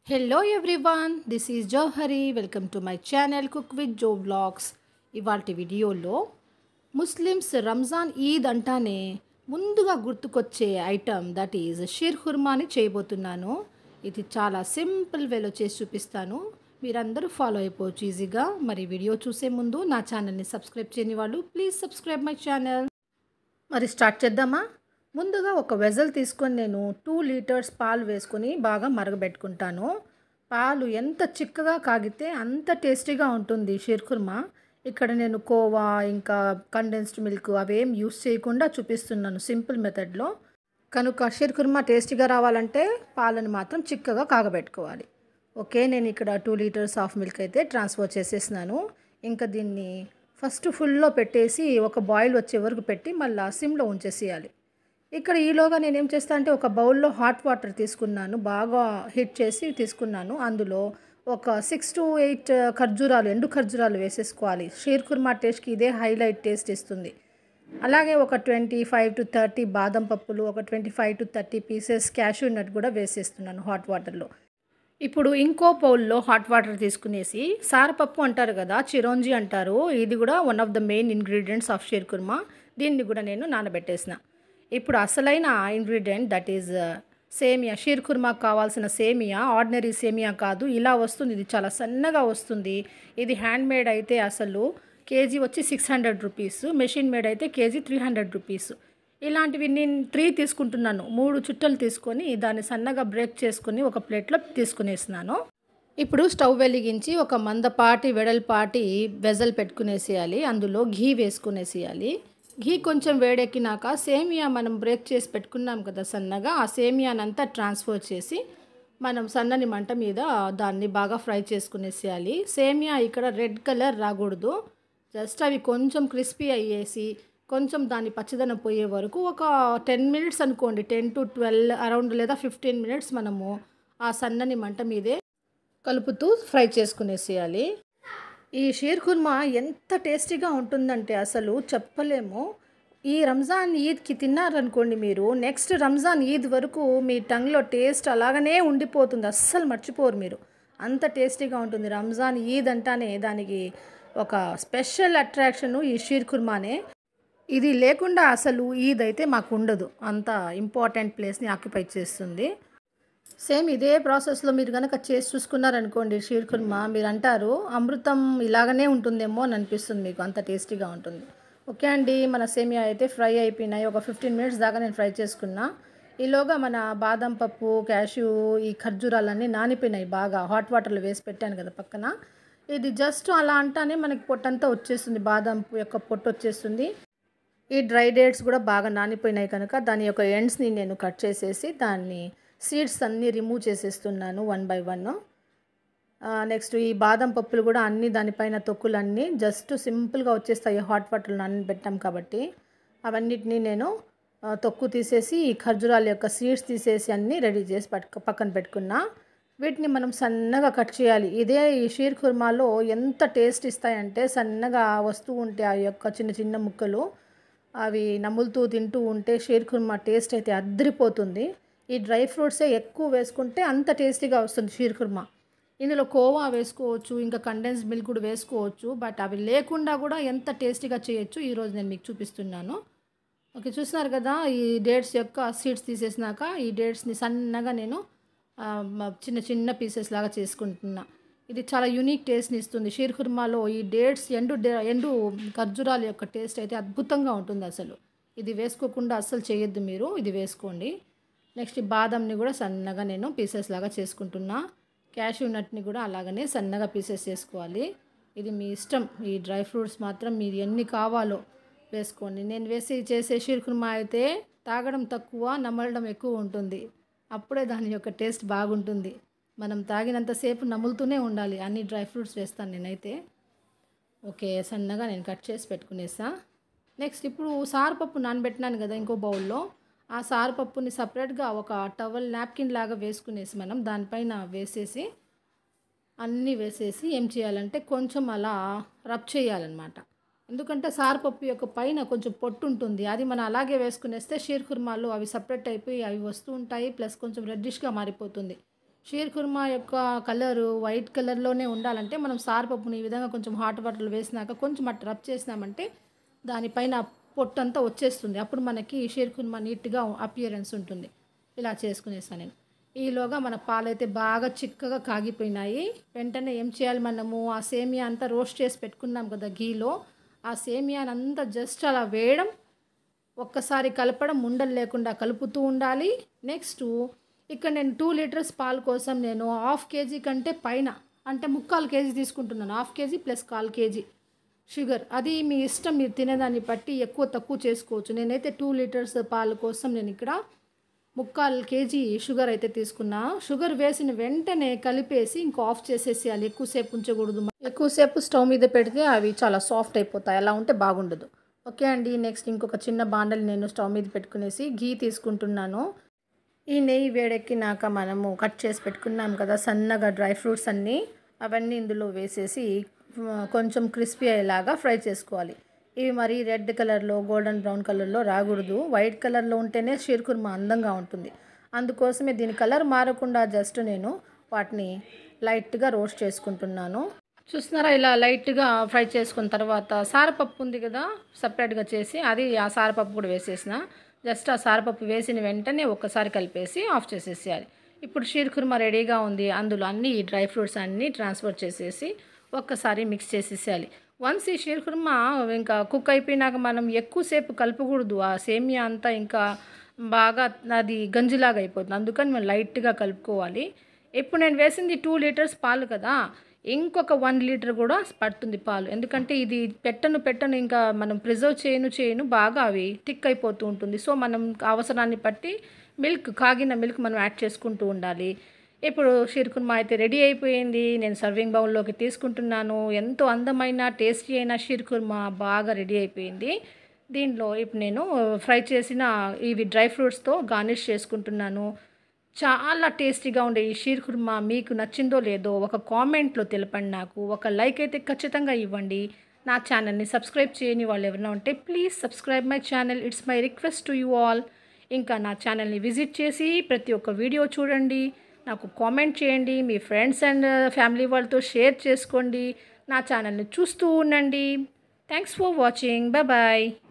Hello everyone, this is Jauhari. Welcome to my channel cook with Jo vlogs. ఇవాల్టి వీడియోలో Muslims Ramzan Eid అంటానే ముందుగా గుర్తుకొచ్చే ఐటమ్ దట్ ఈజ్ షీర్ ఖుర్మాని చేయబోతున్నాను. ఇది చాలా సింపుల్ వేలో చేసి చూపిస్తాను. మీరందరూ ఫాలో అయిపోవచ్చు ఈజీగా. మరి వీడియో చూసే ముందు నా ఛానల్ని సబ్స్క్రైబ్ చేయని వాళ్ళు ప్లీజ్ సబ్స్క్రైబ్ మై ఛానల్. మరి స్టార్ట్ చేద్దామా? ముందుగా ఒక వెజల్ తీసుకొని నేను 2 లీటర్స్ పాలు వేసుకొని బాగా మరగబెట్టుకుంటాను. పాలు ఎంత చిక్కగా కాగితే అంత టేస్టీగా ఉంటుంది షీర్ ఖుర్మా. ఇక్కడ నేను కోవా ఇంకా కండెన్స్డ్ మిల్క్ అవేం యూస్ చేయకుండా చూపిస్తున్నాను సింపుల్ మెథడ్లో. కనుక షీర్ ఖుర్మా టేస్టీగా రావాలంటే పాలను మాత్రం చిక్కగా కాగబెట్టుకోవాలి. ఓకే, నేను ఇక్కడ 2 లీటర్స్ ఆఫ్ మిల్క్ అయితే ట్రాన్స్ఫర్ చేసేసినాను. ఇంకా దీన్ని ఫస్ట్ ఫుల్లో పెట్టేసి ఒక బాయిల్ వచ్చే వరకు పెట్టి మళ్ళీ సిమ్లో ఉంచేసేయాలి. ఇక్కడ ఈలోగా నేనేం చేస్తాను అంటే ఒక బౌల్లో హాట్ వాటర్ తీసుకున్నాను, బాగా హీట్ చేసి తీసుకున్నాను. అందులో ఒక 6 to 8 ఖర్జూరాలు, ఎండు ఖర్జూరాలు వేసేసుకోవాలి. షీర్ ఖుర్మా టేస్ట్కి ఇదే హైలైట్ టేస్ట్ ఇస్తుంది. అలాగే ఒక 25 to 30 బాదం పప్పులు, ఒక 25 to 30 పీసెస్ క్యాష్యూ నట్ కూడా వేసేస్తున్నాను హాట్ వాటర్లో. ఇప్పుడు ఇంకో బౌల్లో హాట్ వాటర్ తీసుకునేసి సారపప్పు అంటారు కదా, చిరోంజి అంటారు, ఇది కూడా one of the main ingredients of sheer ఖుర్మా. దీన్ని కూడా నేను నానబెట్టేసిన. ఇప్పుడు అసలైన ఇంగ్రీడియంట్ దట్ ఈజ్ సేమియా. షీర్ ఖుర్మాకు కావాల్సిన సేమియా ఆర్డినరీ సేమియా కాదు, ఇలా వస్తుంది. ఇది చాలా సన్నగా వస్తుంది. ఇది హ్యాండ్ మేడ్ అయితే అసలు కేజీ వచ్చి 600 రూపీస్, మెషిన్ మేడ్ అయితే కేజీ 300 రూపీస్. ఇలాంటివి నేను 3 తీసుకుంటున్నాను. 3 చుట్టలు తీసుకొని దాన్ని సన్నగా బ్రేక్ చేసుకొని ఒక ప్లేట్లో తీసుకునేసినాను. ఇప్పుడు స్టవ్ వెలిగించి ఒక మందపాటి వెడల్పాటి వెజల్ పెట్టుకునేసేయాలి. అందులో ఘీ వేసుకునేసేయాలి. ఘీ కొంచెం వేడెక్కినాక సేమియా మనం బ్రేక్ చేసి పెట్టుకున్నాం కదా సన్నగా, ఆ సేమియానంతా ట్రాన్స్ఫర్ చేసి మనం సన్నని మంట మీద దాన్ని బాగా ఫ్రై చేసుకునేసేయాలి. సేమియా ఇక్కడ రెడ్ కలర్ రాకూడదు, జస్ట్ అవి కొంచెం క్రిస్పీ అయ్యేసి కొంచెం దాని పచ్చదనం పోయే వరకు ఒక 10 మినిట్స్ అనుకోండి, 10 to 12 అరౌండ్ లేదా 15 మినిట్స్ మనము ఆ సన్నని మంట మీదే కలుపుతూ ఫ్రై చేసుకునేసేయాలి. ఈ షీర్ ఖుర్మా ఎంత టేస్టీగా ఉంటుందంటే అసలు చెప్పలేము. ఈ రంజాన్ ఈద్కి తిన్నారనుకోండి మీరు, నెక్స్ట్ రంజాన్ ఈద్ వరకు మీ టంగ్లో టేస్ట్ అలాగనే ఉండిపోతుంది, అస్సలు మర్చిపోరు మీరు. అంత టేస్టీగా ఉంటుంది. రంజాన్ ఈద్ అంటానే దానికి ఒక స్పెషల్ అట్రాక్షను ఈ షీర్ ఖుర్మానే. ఇది లేకుండా అసలు ఈద్ అయితే మాకు ఉండదు, అంత ఇంపార్టెంట్ ప్లేస్ని ఆక్యుపై చేస్తుంది. సేమ్ ఇదే ప్రాసెస్లో మీరు కనుక చేసి చూసుకున్నారనుకోండి షీర్ ఖుర్మా, మీరు అంటారు అమృతం ఇలాగనే ఉంటుందేమో అని అనిపిస్తుంది మీకు, అంత టేస్టీగా ఉంటుంది. ఓకే అండి, మన సేమియా అయితే ఫ్రై అయిపోయినాయి. ఒక 15 మినిట్స్ దాకా నేను ఫ్రై చేసుకున్నా. ఈలోగా మన బాదం పప్పు, క్యాష్యూ, ఈ ఖర్జూరాలన్నీ నానిపోయినాయి బాగా. హాట్ వాటర్లో వేసి పెట్టాను కదా పక్కన. ఇది జస్ట్ అలా అంటానే మనకి పొట్టంతా వచ్చేస్తుంది, బాదం యొక్క పొట్టు వచ్చేస్తుంది. ఈ డ్రై డేట్స్ కూడా బాగా నానిపోయినాయి కనుక దాని యొక్క ఎండ్స్ని నేను కట్ చేసేసి దాన్ని సీడ్స్ అన్నీ రిమూవ్ చేసేస్తున్నాను 1 by 1. నెక్స్ట్ ఈ బాదం పప్పులు కూడా అన్నీ దానిపైన తొక్కులన్నీ జస్ట్ సింపుల్గా వచ్చేస్తాయి హాట్ వాటర్లో నానబెట్టాం కాబట్టి. అవన్నిటినీ నేను తొక్కు తీసేసి ఈ ఖర్జూరాల యొక్క సీడ్స్ తీసేసి అన్నీ రెడీ చేసి పక్కన పెట్టుకున్నా. వీటిని మనం సన్నగా కట్ చేయాలి. ఇదే ఈ షీర్ ఖుర్మాలో ఎంత టేస్ట్ ఇస్తాయంటే సన్నగా వస్తూ ఉంటే ఆ యొక్క చిన్న చిన్న ముక్కలు అవి నములుతూ తింటూ ఉంటే షీర్ ఖుర్మా టేస్ట్ అయితే అద్దరిపోతుంది. ఈ డ్రై ఫ్రూట్సే ఎక్కువ వేసుకుంటే అంత టేస్టీగా వస్తుంది షీర్ ఖుర్మా. ఇందులో కోవా వేసుకోవచ్చు, ఇంకా కండెన్స్డ్ మిల్క్ కూడా వేసుకోవచ్చు, బట్ అవి లేకుండా కూడా ఎంత టేస్టీగా చేయొచ్చు ఈరోజు నేను మీకు చూపిస్తున్నాను. ఓకే, చూస్తున్నారు కదా, ఈ డేట్స్ యొక్క సీడ్స్ తీసేసినాక ఈ డేట్స్ని సన్నగా నేను చిన్న చిన్న పీసెస్ లాగా చేసుకుంటున్నా. ఇది చాలా యూనిక్ టేస్ట్ని ఇస్తుంది. షీర్ ఖుర్మాలో ఈ డేట్స్ ఎండు ఖర్జూరాల యొక్క టేస్ట్ అయితే అద్భుతంగా ఉంటుంది అసలు. ఇది వేసుకోకుండా అస్సలు చేయొద్దు మీరు, ఇది వేసుకోండి. నెక్స్ట్ ఈ బాదంని కూడా సన్నగా నేను పీసెస్ లాగా చేసుకుంటున్నా. క్యాష్యూ నట్ని కూడా అలాగనే సన్నగా పీసెస్ చేసుకోవాలి. ఇది మీ ఇష్టం. ఈ డ్రై ఫ్రూట్స్ మాత్రం మీరు ఎన్ని కావాలో వేసుకోండి. నేను చేసే షీర్ ఖుర్మా అయితే తాగడం తక్కువ, నమలడం ఎక్కువ ఉంటుంది. అప్పుడే దాని యొక్క టేస్ట్ బాగుంటుంది. మనం తాగినంతసేపు నములుతూనే ఉండాలి. అన్ని డ్రై ఫ్రూట్స్ వేస్తాను నేనైతే. ఓకే, సన్నగా నేను కట్ చేసి పెట్టుకునేసా. నెక్స్ట్ ఇప్పుడు సారపప్పు నానబెట్టినాను కదా ఇంకో బౌల్లో, ఆ సారపప్పుని సపరేట్గా ఒక టవల్ నాప్కిన్ లాగా వేసుకునేసి మనం దానిపైన వేసేసి అన్నీ వేసేసి ఏం చేయాలంటే కొంచెం అలా రబ్ చేయాలన్నమాట. ఎందుకంటే సారపప్పు యొక్క పైన కొంచెం పొట్టు ఉంటుంది, అది మనం అలాగే వేసుకునేస్తే షీర్ ఖుర్మాలు అవి సపరేట్ అయిపోయి అవి వస్తూ ఉంటాయి, ప్లస్ కొంచెం రెడ్డిష్గా మారిపోతుంది. షీర్ కుర్మా యొక్క కలరు వైట్ కలర్‌లోనే ఉండాలంటే మనం సారపప్పుని ఈ విధంగా కొంచెం హాట్ వాటర్‌లో వేసినాక కొంచెం అట్లా రబ్ చేసినామంటే దానిపైన పొట్టంతా వచ్చేస్తుంది. అప్పుడు మనకి షీర్ కుర్మా నీట్‌గా అపియరెన్స్ ఉంటుంది. ఇలా చేసుకునేసాను నేను. ఈలోగా మన పాలైతే బాగా చిక్కగా కాగిపోయినాయి. వెంటనే ఏం చేయాలి మనము ఆ సేమియా అంతా రోస్ట్ చేసి పెట్టుకున్నాం కదా ఘీలో, ఆ సేమియానంతా జస్ట్ అలా వేయడం, ఒక్కసారి కలపడం, ఉండలు లేకుండా కలుపుతూ ఉండాలి. నెక్స్టు ఇక్కడ నేను 2 లీటర్స్ పాలు కోసం నేను హాఫ్ కేజీ కంటే పైన అంటే 3/4 కేజీ తీసుకుంటున్నాను. Half KG plus 1/4 KG sugar. అది మీ ఇష్టం, మీరు తినేదాన్ని బట్టి ఎక్కువ తక్కువ చేసుకోవచ్చు. నేనైతే 2 లీటర్స్ పాలు కోసం నేను ఇక్కడ 3/4 కేజీ షుగర్ అయితే తీసుకున్నా. షుగర్ వేసిన వెంటనే కలిపేసి ఇంకో ఆఫ్ చేసేసేయాలి. ఎక్కువసేపు ఉంచకూడదు. ఎక్కువసేపు స్టవ్ మీద పెడితే అవి చాలా సాఫ్ట్ అయిపోతాయి. అలా ఉంటే బాగుండదు. ఓకే అండి. నెక్స్ట్ ఇంకొక చిన్న బాండలి నేను స్టవ్ మీద పెట్టుకునేసి ఘీ తీసుకుంటున్నాను. ఈ నెయ్యి వేడెక్కినాక మనము కట్ చేసి పెట్టుకున్నాం కదా సన్నగా డ్రై ఫ్రూట్స్ అన్నీ, అవన్నీ ఇందులో వేసేసి కొంచెం క్రిస్పీ అయ్యేలాగా ఫ్రై చేసుకోవాలి. ఇవి మరి రెడ్ కలర్లో గోల్డెన్ బ్రౌన్ కలర్లో రాకూడదు. వైట్ కలర్లో ఉంటేనే షీర్ కుర్మా అందంగా ఉంటుంది. అందుకోసమే దీని కలర్ మారకుండా జస్ట్ నేను వాటిని లైట్గా రోస్ట్ చేసుకుంటున్నాను. చూస్తున్నారా, ఇలా లైట్గా ఫ్రై చేసుకున్న తర్వాత సారపప్పు ఉంది కదా సపరేట్గా చేసి, అది ఆ సారపప్పు కూడా వేసేసిన. జస్ట్ ఆ సారపప్పు వేసిన వెంటనే ఒక్కసారి కలిపేసి ఆఫ్ చేసేసేయాలి. ఇప్పుడు షీర్ కుర్మా రెడీగా ఉంది. అందులో అన్ని డ్రై ఫ్రూట్స్ అన్నీ ట్రాన్స్ఫర్ చేసేసి ఒక్కసారి మిక్స్ చేసేసేయాలి. వన్స్ ఈ షీర్ కుర్మా ఇంకా కుక్ అయిపోయినాక మనం ఎక్కువసేపు కలపకూడదు. ఆ సేమియా అంతా ఇంకా బాగా అది గంజిలాగా అయిపోతుంది. అందుకని మనం లైట్గా కలుపుకోవాలి. ఇప్పుడు నేను వేసింది 2 లీటర్స్ పాలు కదా, ఇంకొక 1 లీటర్ కూడా పడుతుంది పాలు. ఎందుకంటే ఇది పెట్టను ఇంకా మనం ప్రిజర్వ్ చేయను బాగా అవి థిక్ అయిపోతూ ఉంటుంది. సో మనం అవసరాన్ని బట్టి కాగిన మిల్క్ మనం యాడ్ చేసుకుంటూ ఉండాలి. ఇప్పుడు షీర్ కుర్మా అయితే రెడీ అయిపోయింది. నేను సర్వింగ్ బౌల్లోకి తీసుకుంటున్నాను. ఎంతో అందమైన టేస్టీ అయిన షీర్ కుర్మా బాగా రెడీ అయిపోయింది. దీంట్లో ఇప్పుడు నేను ఫ్రై చేసిన ఇవి డ్రై ఫ్రూట్స్తో గార్నిష్ చేసుకుంటున్నాను. చాలా టేస్టీగా ఉండే ఈ షీర్ కుర్మా మీకు నచ్చిందో లేదో ఒక కామెంట్లో తెలపండి. నాకు ఒక లైక్ అయితే ఖచ్చితంగా ఇవ్వండి. నా ఛానల్ని సబ్స్క్రైబ్ చేయని వాళ్ళు ఎవరైనా ఉంటే please subscribe my channel. It's my request to you all. ఇంకా నా ఛానల్ని విజిట్ చేసి ప్రతి ఒక్క వీడియో చూడండి, నాకు కామెంట్ చేయండి, మీ ఫ్రెండ్స్ అండ్ ఫ్యామిలీ వాళ్ళతో షేర్ చేసుకోండి. నా ఛానల్ని చూస్తూ ఉండండి. Thanks for watching. బాయ్.